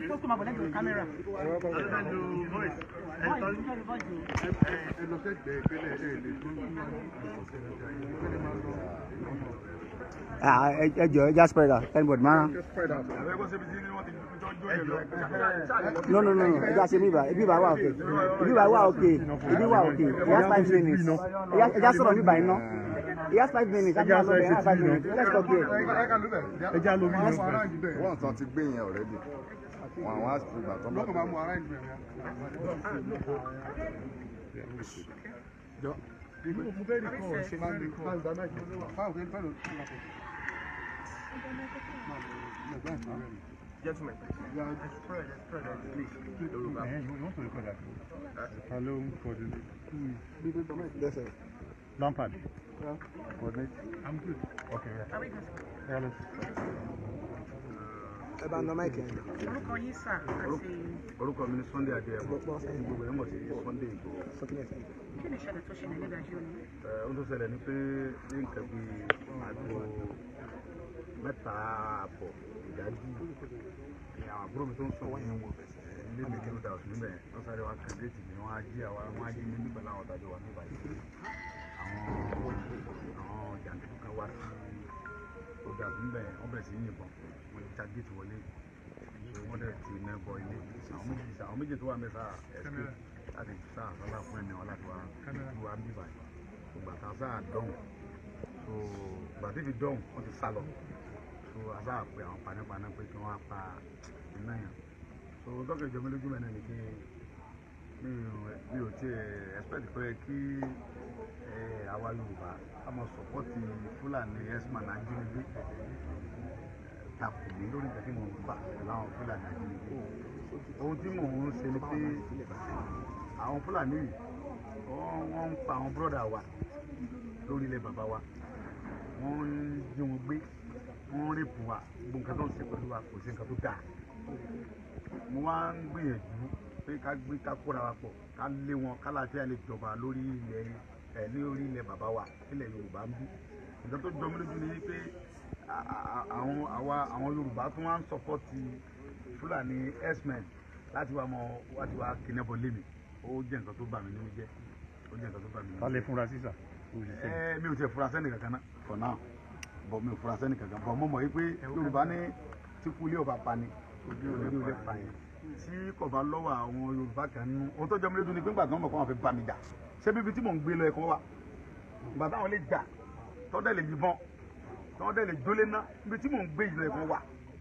Just spread out. Anybody, man? No. Just me, okay. Me, okay. He has 5 minutes. Just sort of me by now. He has 5 minutes. Let's go here. Once on Gbenga already. One was Gentlemen, spread, please. You want to record that? Hello, coordinate. Lampard. Coordinate. I'm good. Okay, yeah. Let's. Orúkọ mi ni Sunday Adeyemo. Gbogbo ẹ̀ mọ̀ sí Sunday Igboho. Kí ni ìṣẹ̀lẹ̀ tó ṣẹlẹ̀ nígbà jí òní? Ohun tó ṣẹlẹ̀ ni pé ní nǹkan bíi aago 3:30 ìdájí àwọn àbúrò mi tó ń sọ wọ́n yẹn wọ̀ ilé mi ló dà ọ̀sùn níbẹ̀ wọ́n sáré wá kan déètì mi wọ́n á jí mi nígbà láwọn ọ̀dájọ́ wa nígbà yìí àwọn jàǹdùkú kan wá sí ọ̀dà níbẹ̀ wọ́n bẹ̀rẹ̀ sí yìnbọn wọ́n ti ta géètì wọlé wọ́n dẹ̀ ti iná bọ ilé àwọn méjì tó wà mẹ́ta ẹ̀sìn láti sá àsálà fún ẹ̀mí wọn láti wá ìlú wa ń bíbà yìí ògbà tá a sá àdọ́hùn so ìgbà tí fi dọ́hùn wọ́n ti sá lọ so a sá pé àwọn panápaná pé kí wọ́n á pa iná yẹn so tọ́kẹ̀ jọmọ lójú mẹ́rin ni kí mi ò tiẹ̀ expect pé kí àwa Yorùbá a mọ̀ sọ́pọ́tì Fúlàní herdsmen ajínigbé takò mí lórí nǹkan tí mò ń fà láwọn Fúlàní ajínigbé ohun tí mò ń ṣe ni pé àwọn Fúlàní yìí wọ́n ń pa àwọn bọ́dà wa lórí ilẹ̀ bàbá wa wọ́n ń jí wọn gbé wọ́n ń rèpù wa gbogbo nǹkan tó ń ṣe pẹ̀lú wa kò sí nǹkan tó dáa mo wá ń gbìyànjú pé ká kóra wa pọ̀ ká lé wọn ká láti lè jọba lórí ilẹ̀ bàbá wa ilẹ̀ Yorùbá ń bí nǹkan tó jọ mí lójú ni pé àwọn Yorùbá tó wá ń sọpọ́tì Fúlàní herdsmen láti wá kìnnẹ́bọ̀ lémi ó jẹ́ nǹkan tó bà mí nínú jẹ́ ó jẹ́ nǹkan tó bà mí nínú jẹ́. ta lè fúnra sísà. mi ò tiẹ̀ fura sẹ́ni kankan náà for now bọ̀ mi ò fura sẹ́ni kankan bọ̀ mo mọ̀ wípé Yorùbá ní tí kulé ọba pa ni ojú olórí olè pa yẹn tí kò bá lọ́wọ́ àwọn Yorùbá kan nínú ohun tó jẹ́ mi lójú ni pé nígbà tí wọ́n mọ̀ kó wọn fi bá mi jà ṣé bíbi tí mò ń gbé lọ ẹ̀kọ́ wa ìgbà táwọn lè jà tọ́dẹ̀ lè yìnbọn tọ́dẹ̀ lè jólé ná ibi tí mò ń gbé ìlọ ẹ̀kọ́ wa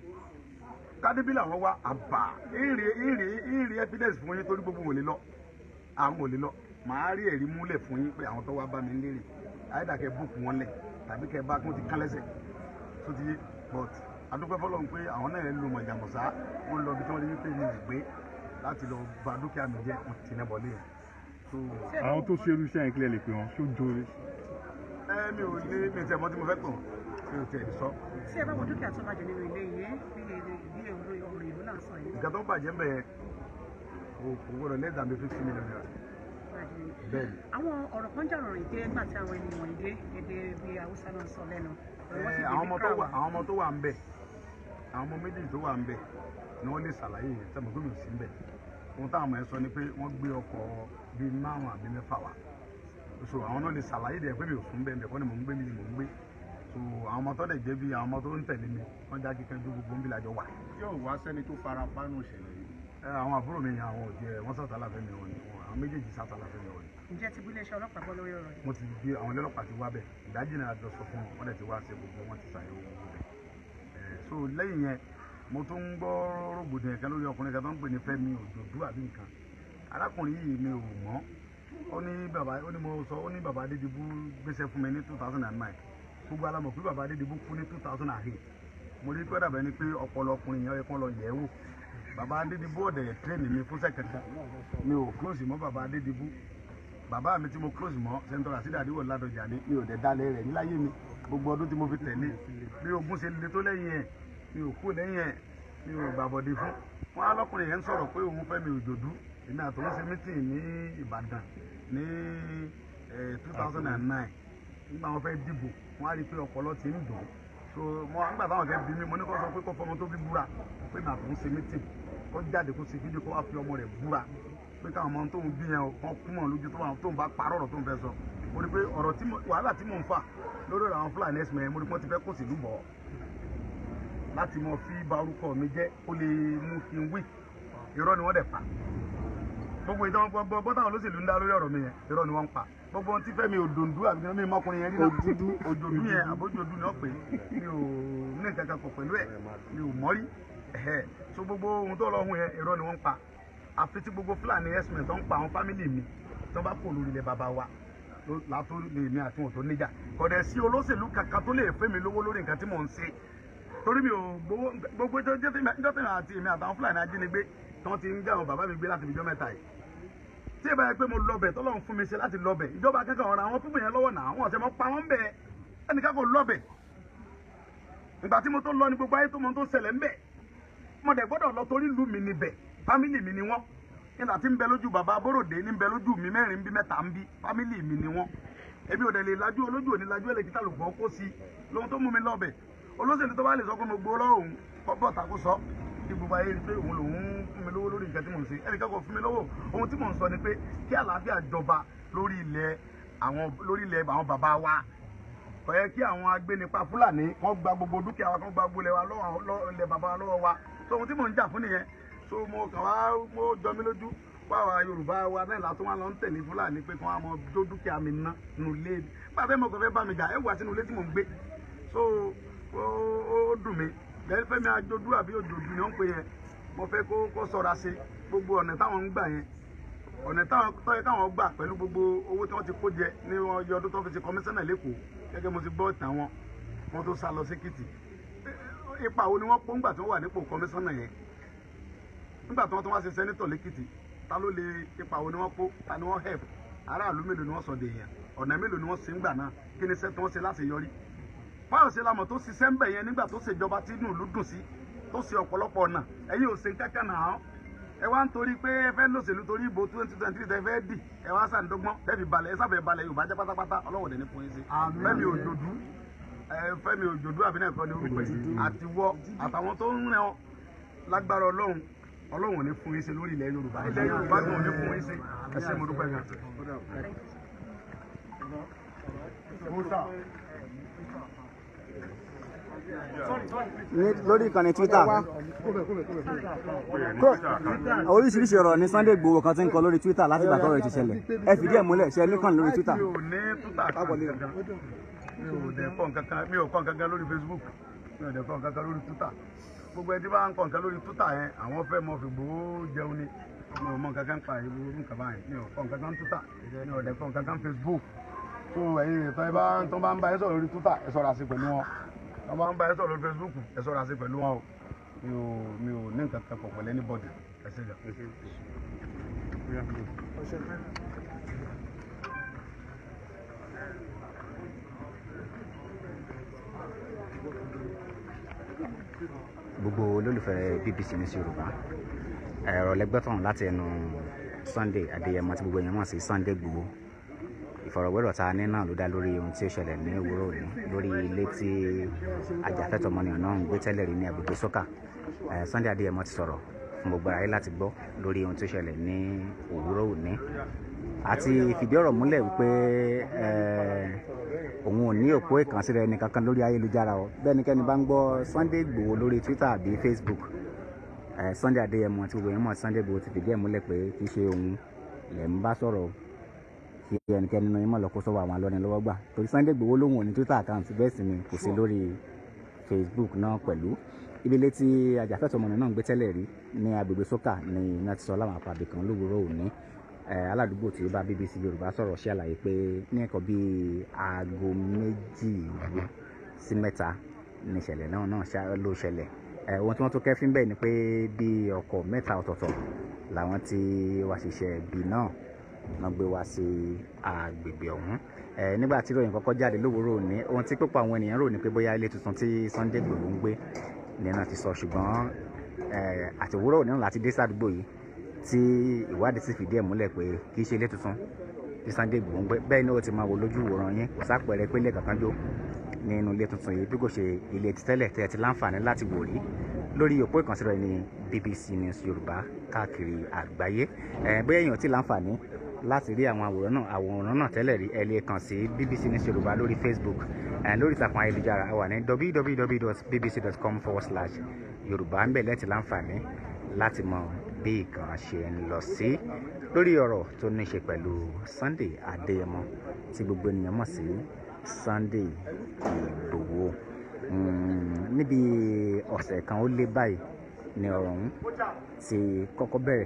kádébí làwọn wá àbá ìrì evidence fún yín torí gbogbo wọn lè lọ àwọn ò lè lọ màá rí ẹ̀rí múlẹ̀ fún yín pé àwọn tó wá bá mi lérè àyẹ̀dàkẹ́ búùkù wọn lẹ̀ tàbí kẹ́ bá kún ti kán lẹ́sẹ̀ tó ti yé but adúpẹ́ fọlọ́run pé àwọn náà ń lo mọ̀jàmọ̀sá wọ́n lọ bí tí wọ́n lè ní pé mi ò gbé láti lọ bà dúkìá mi jẹ́ wọ́n ti nẹ́bọ̀ lé yẹn. àwọn tó ṣerú iṣẹ́ yẹn kílẹ̀ lè pè wọ́n ṣó jóore. mi ò lé mi tẹ̀ mọ́ tí mo fẹ́ pọ̀ mi ò tẹ̀ sọ. tí ẹ bá wo dúkìá tó bàjẹ́ nínú ilé yìí bí ọ̀rọ̀ ìlú náà sọ yìí. ìgbà tó ń bàjẹ́ ń bẹ̀ yẹn kò gbọdọ̀ less than 50 million naira. bẹ́ẹ̀ni. àwọn ọ̀rọ̀ kan jà rọrùn pé nígbà tí àwọn ènìyàn ìdé èdè bíi Haúsá náà sọ lẹ́nu. àwọn ọmọ tó wà ń bẹ̀ àwọn ọmọ méjì tó wà ń bẹ̀ ni wọ́n lè ṣàlàyé yẹn tẹ́ mọ̀ gómìnà sí ń bẹ̀ ohun táwọn ọmọ yẹn sọ ni pé wọ́n gbé ọkọ̀ bíi 5 àbí 6 wá so àwọn náà lè ṣàlàyé dẹ̀ pé mi ò fún bẹ́ẹ̀ kọ́ ni mò ń gbé mi ni mò ń gbé so àwọn ọmọ tó dẹ̀ jẹ́ bí àwọn ọmọ tó ń tẹ̀lé mi wọ́n já kíkẹ́ ju gbogbo ń bí làjọ wà. yóò wá sẹ́ni tó fara pánú ìṣẹ̀lẹ̀ yìí. àwọn àbúrò mi yẹn àwọn òjì ẹ̀ wọ́n sàtàlà fẹ́ mi wọn ni àwọn méjèèjì sàtàlà fẹ́ mi wọn ni. ǹjẹ́ ti bí iléeṣẹ́ ọlọ́pàá gbọ́ lórí ọ̀rọ̀ yìí. mo ti gbé àwọn ọlọ́pàá ti wá bẹ̀ ìdájí náà jọ sọ fún wọn dẹ̀ ti wá ṣe gbogbo wọn ti ṣàyẹ̀wò gbogbo bẹ̀. so lẹ́yìn yẹn mo tún ń gbọ́ rògbòdìyàn kan lórí ọkùnrin kan tó ń pè ní Fẹ́mi Ojudu àbí nǹkan arákùnrin yìí mi ò mọ̀ ó ní bàbá Adédìbú gbéṣẹ́ fún mi ní 2009 gbogbo alamọ̀ pé bàbá Adédìbú kú ní 2008 mo rí pé dàbẹ̀ ni pé ọpọlọ ọkùnrin yẹn kan lọ yẹ̀ wò bàbá Adédìbú ọ̀dẹ̀ tírẹ̀nì mi fúnṣẹ́ kankan mi ò close mọ́ bàbá Adédìbú bàbá mi tí mo close mọ́ sẹ́ńtọ́ Rasidi Adéwọ̀ Ládọjà ni mi ò dẹ̀ dalẹ̀ rẹ̀ níláyé mi gbogbo ọdún tí mo fi tẹ̀lé bí ogun ṣe le tó lẹ́yìn ẹ̀ mi ò kú lẹ́yìn ẹ̀ mi ò gbàbọ̀dé fún wọn alọ́kùnrin yẹn ń sọ̀rọ̀ pé òun Fẹ́mi Òjòdú èmi àtòun ṣe mítìn ní Ìbàdàn ní 2009 nígbà wọn fẹ́ dìbò wọn á rí i pé ọpọlọ ti ń dùn so mo nígbà táwọn fẹ́ bí mi mo ní kó sọ pé kó fọmọ tó fi búra pé màá tún ṣe mítìn kó jáde kó ṣe fídíò kó wá fi ọmọ rẹ̀ búra pé káwọn ọmọ tóun bí yẹn wọ́n kú mọ̀ lójú tóun bá parọ́ ọ̀rọ̀ tóun fẹ́ sọ mo rí pé ọ̀rọ̀ wàhálà tí mò ń fà lórí ọ̀rọ̀ àwọn Fúlàní ẹ̀sìn mẹ́rin mo rí pé wọ́n ti fẹ́ kó sílùú bọ̀ láti mọ fi ba orúkọ mi jẹ́ ó lè mú kí n wí irọ́ ni wọ́n dẹ̀ pa gbogbo ìtàn gbogbo táwọn olóṣèlú ń dá lórí ọ̀rọ̀ mi yẹn irọ́ ni wọ́n ń pa gbogbo ohun tí Fẹ́mi Òdòǹdú àbí mi mọ́kùnrin yẹn rí náà Òjòdú yẹn àbójòdú ni wọ́n pè mi ò ní nǹkan kan pọ̀ pẹ̀lú ẹ̀ mi ò mọ́rí so gbogbo ohun tó lọ́hùn yẹn irọ́ ni wọ́n ń pa àfi tí gbogbo Fúlàní ẹ̀sìn tó ń pa àwọn fámìlì mi tó bá kó lórí ilẹ̀ bàbá wa látó lè mi àti wọn tó níjà kọ̀dẹ̀ sí olóṣèlú kankan tó lè fẹ́ mi lówó lórí nǹkan tí mò ń ṣe torí mi ò gbogbo ìjọ tèmi àti èmi àtàwọn Fúlàní ajínigbé tí wọ́n ti ń já àwọn bàbá mi gbé láti fi jọ́ mẹ́ta yìí tí ẹ bá yẹ pé mo lọbẹ̀ tọ́lọ́run fún mi ṣe láti lọbẹ̀ ìjọba kankan ọ̀rọ̀ àwọn pípọ̀ yẹn lọ́wọ́ náà wọ́n ọ̀sẹ̀ mọ́ pa wọ́n bẹ́ẹ̀ ẹnìkan kò lọbẹ̀ ìgbà tí mo tó lọ ní gbogbo ayé tó mọ tó ṣẹlẹ̀ ńbẹ̀ mo dẹ̀ gbọ́dọ̀ lọ torí ìlú mi níbẹ̀ fámìlì mi ni wọ́n nígbà tí ń bẹ lójú bàbá Bóròdé ní ń bẹ lójú mi mẹ́rin bí mẹ́ta ń bí fámìlì mi ni wọ́n ebi ò dẹ̀ lè lajú olójú òní lajú ẹlẹ́kìtà lùgbọ́n kó sí lóhun tó mú mi lọ́bẹ̀ olóṣèlú tó bá lè sọ pé mo gbó lọ́wọ́ òun kọ́ tako sọ kí gbogbo ayé rí pé òun lòun fún mi lówó lórí nǹkan tí mò ń ṣe ẹnìkan kò fún mi lówó ohun tí mò ń sọ ni pé kí àlàáfíà jọba lórí ilẹ̀ àwọn bàbá wa kò yẹ kí àwọn agbénipa Fúlàní wọ́n gba gbogbo dúkìá wa kán gba gbogbo ilẹ̀ wa lọ́wọ́ ilẹ̀ bàbá wa lọ́wọ́ wa so ohun tí mò ń jà fún nìyẹn so mo kàn wá mo jọ mí lójú wáwa Yorùbá wa náà látún wá lọ ń tẹ̀lé Fúlàní pé kí wọ́n á mọ jó dúkìá mi ná nù lé pàtẹ́ mo kàn fẹ́ bá mi jà ẹ wà sínú ilé tí mò ń gbé so ó dùn mí lẹ́yìn Fẹ́mi Àjòdú àbí Òjòdú ni wọ́n ń pè yẹn mo fẹ́ kó ṣọ́ra sí gbogbo ọ̀nà táwọn ń gbà yẹn ọ̀nà táwọn tọ́yẹ káwọn gbà pẹ̀lú gbogbo owó tí wọ́n ti kó jẹ ní ọjọ́ ọdún tó fi ṣe kọmíṣánná lẹ́kọ̀ọ́ gẹ́gẹ́ mo ti gbọ́ ìtàn wọn tó sá lọ sí Èkìtì ipa wo ni wọ́n pọ̀ ńgbà tí wọ́n wà nípò kọmíṣánná yẹn nígbà tí wọ́n tó wá ṣe sẹ́nítọ̀ lẹ́kìtì ta ló lè ipa wo ni wọ́n kó ta ni wọ́n help aráàlú mélòó ni wọ́n sọ dèèyàn ọ̀nà mélòó ni wọ́n ṣe ń gbà náà kí ni iṣẹ́ tí wọ́n ṣe láti yọrí báyọ̀ ṣe lamọ̀ tó ṣiṣẹ́ ń bẹ̀ yẹn nígbà tó ṣèjọba tí inú ìlú dùn sí tó ṣe ọ̀pọ̀lọpọ̀ ọ̀nà ẹ̀yin ò ṣe kankan náà ẹ wá ń torí pé ẹ fẹ́ lòṣèlú torí ìbò 2023 tẹ fẹ́ dì ẹ wá sàǹdọ́gbọ́n tẹ́fì balẹ̀ ẹ sáfẹ́ balẹ̀ Yorùbá jẹ́ pátápátá ọlọ́wọ̀dẹ̀ ní fún yín sí Fẹ́mi Òjòdú àbí náà kọ́ ní orúkọ yìí àtiwọ́ àtàwọn tó ń rìn ọ lágbára Ọlọ́run ò ní fún yín sí lórí ilẹ̀ Yorùbá ilẹ̀ Yorùbá tó ò ní fún yín sí ẹ ṣé mo dúpẹ́ gan. lórí ìkànnì Twitter oríṣiríṣi ọ̀rọ̀ ní Sunday Igboho kan ti ń kọ lórí Twitter láti ìgbà tọ́rọ̀ ti ṣẹlẹ̀ ẹ fìdí ẹ̀ múlẹ̀ ṣe nìkan lórí Twitter. mi ò ní Twitter kan mi ò kọ́ nǹkan kan lórí Facebook mi ò dẹ̀ kọ́ nǹkan kan lórí Twitter gbogbo ẹni tí bá ń kọ́ nǹkan lórí Twitter yẹn àwọn fẹ́ mọ fìgbòho jẹun ni mi ò mọ nǹkan kan pa ìlú nǹkan báyìí mi ò kọ́ nǹkan kan Twitter mi ò dẹ̀ kọ́ nǹkan kan Facebook so ẹ̀yin ìtàn tó bá ń bá ẹ sọ̀rọ̀ lórí Twitter ẹ ṣọ́ra sí pẹ̀lú wọn wọ́n máa ń bá ẹ sọ̀rọ̀ lórí Facebook ẹ ṣọ́ra sí pẹ̀lú wọn o mi ò ní nǹkan kan pọ̀ pẹ̀lú anybody ẹ ṣe jà. gbogbo olólùfẹ́ BBC News Yorùbá ẹ̀rọ lẹ́gbẹ́tàn láti ẹnu Sunday Adeyemo tí gbogbo èèyàn mọ̀ sí Sunday Igboho ìfọ̀rọ̀wérọ̀ ta ní náà ló dá lórí ohun tí ó ṣẹlẹ̀ ní òwúrọ̀ òní lórí ilé tí ajàfẹ́tọ̀ọ́ ọmọnìyàn náà ń gbé tẹ́lẹ̀ rí ní agbègbè Soka Sunday Adeyemo ti sọ̀rọ̀ fún gbogbo ayé láti gbọ́ lórí ohun tí ó ṣẹlẹ̀ ní òwúrọ̀ òní àti fìdí ọ̀rọ̀ múlẹ̀ wípé òun ò ní òpó ìkànsí rẹ̀ nìkankan lórí ayélujára o bẹ́ẹ̀ ni kẹ́ni bá ń gbọ́ Sunday Igboho lórí Twitter àbí Facebook Sunday Adeyemo tí gbogbo èèyàn mọ̀ Sunday Igboho ti fìdí ẹ̀ múlẹ̀ pé kì í ṣe òun lẹ̀ ń bá sọ̀rọ̀ kí ẹnikẹ́ni nínú yín mọ̀ lọ́kọ́ sọ́wọ́ àwọn alọ́nilọ́wọ́ gbà torí Sunday Igboho lóhùn ò ní Twitter account bẹ́ẹ̀ sì ni kò sí lórí Facebook náà pẹ̀lú ibi ilé tí ajàfẹ́tọ̀ọ́ ọmọnìyàn náà ń gbé tẹ́lẹ̀ rí ní agbègbè Soka ní iná ti sọ láwọn àpàbí kan lówùúrọ̀ òní aládùúgbò tí ó bá BBC Yorùbá sọ̀rọ̀ ṣàlàyé pé ní ẹ̀kọ́ bíi aago 2 sí 3 ní ìṣẹ̀lẹ̀ náà ló ṣẹlẹ̀ ohun tí wọ́n tó kẹ́fín bẹ́ẹ̀ ni pé bíi ọkọ̀ 3 ọ̀tọ̀ọ̀tọ̀ làwọn tí wá ṣiṣẹ́ ibi náà wọ́n gbé wá sí agbègbè ọ̀hún nígbà tí ìròyìn kọ́kọ́ jáde lówùúrọ̀ òní ohun tí púpọ̀ àwọn ènìyàn rò ní pé bóyá ilé tuntun tí Sunday Igboho ń gbé ní náà ti sọ ṣùgbọ́n àti òwúrọ̀ òní náà láti dé sádùúgbò yìí tí ìwádìí sì fìdí ẹ̀ múlẹ̀ pé kì í ṣe ilé tuntun tí Sunday Igboho ń gbé bẹ́ẹ̀ ni ó ti máa wò lójú ìwòran yín kò sápẹ̀rẹ̀ pé ilé kankan jó nínú ilé tuntun yìí bí kò ṣe ilé tẹ́lẹ̀ tẹ́ ti láǹfààní láti wò rí lórí òpó ìkànsíra ẹni BBC News Yorùbá káàkiri àgbáyé. Bóyá èèyàn ti láǹfààní láti rí àwọn àwòrán náà tẹ́lẹ̀ rí, ẹ lè kàn sí BBC News Yorùbá lórí Facebook, lórí ìtàkùn ayélujára a wà ní www.bbc.com/yorùbá ń bẹ̀ lẹ́tì láǹfààní láti mọ bí ìkan ṣe ń lọ sí lórí ọ̀rọ̀ tó ní ṣe pẹ̀lú Sunday Adeyemo tí gbogbo ènìyàn mọ̀ sí Sunday Igboho. Níbi ọ̀sẹ̀ kan ó lé báyìí ni ọ̀rọ̀ ọ̀hún ti kọ́kọ́ bẹ̀rẹ̀.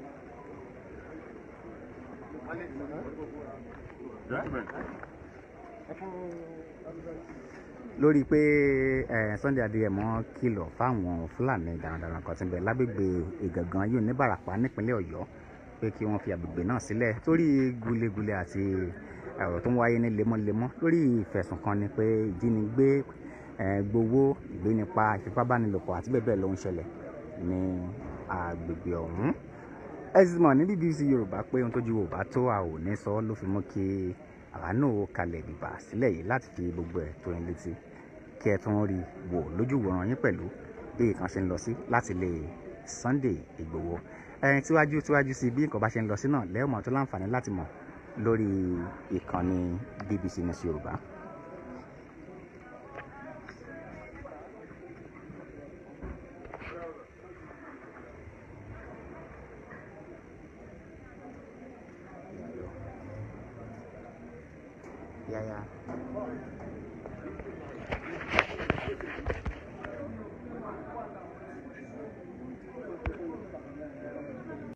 Lórí pé Sunday Adeyemo kìlọ̀ fáwọn Fulani darandaran kan tí ń bẹ lágbègbè Ìgangan yóò ní Ibarapa nípínlẹ̀ Ọ̀yọ́ pé kí wọ́n fi agbègbè náà sílẹ̀ torí gulegule àti ọ̀rọ̀ tó ń wáyé ní lemọ́lemọ́ lórí ìfẹ̀sùnkan ni pé ìjínigbé, gbowó, ìgbénipa, ìfipábánilòpọ̀ àti bẹ́ẹ̀ bẹ́ẹ̀ ló ń ṣẹlẹ̀ ní agbègbè ọ̀hún. Ẹ̀sìmọ̀ ní BBC Yorùbá pé ohun tójú wò bá tó a ò ní sọ ló fi mú kí àwa náà kalẹ̀ bìbà sílẹ̀ yìí láti fi gbogbo ẹ̀ tó yín létí kí ẹ tún rí wò lójú wòran yín pẹ̀lú bí nǹkan ṣe ń lọ sí láti lè Sunday Igboho. Tíwájú sí bí nǹkan bá ṣe ń lọ sí náà lẹ́yìn mọ̀ tó láǹfààní láti mọ̀ lórí ìkànnì BBC News Yorùbá. Yeah.